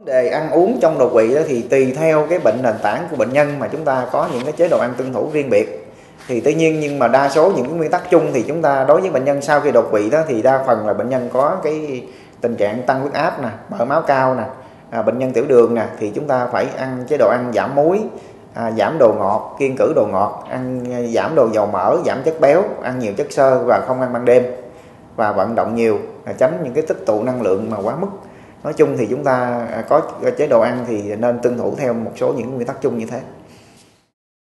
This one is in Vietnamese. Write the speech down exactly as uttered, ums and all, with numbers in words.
Đề ăn uống trong đột quỵ đó thì tùy theo cái bệnh nền tảng của bệnh nhân mà chúng ta có những cái chế độ ăn tuân thủ riêng biệt. Thì tuy nhiên nhưng mà đa số những cái nguyên tắc chung thì chúng ta đối với bệnh nhân sau khi đột quỵ đó thì đa phần là bệnh nhân có cái tình trạng tăng huyết áp nè, mỡ máu cao nè, à, bệnh nhân tiểu đường nè, thì chúng ta phải ăn chế độ ăn giảm muối, à, giảm đồ ngọt, kiêng cữ đồ ngọt, ăn giảm đồ dầu mỡ, giảm chất béo, ăn nhiều chất xơ và không ăn ban đêm, và vận động nhiều, à, tránh những cái tích tụ năng lượng mà quá mức. Nói chung thì chúng ta có chế độ ăn thì nên tuân thủ theo một số những nguyên tắc chung như thế.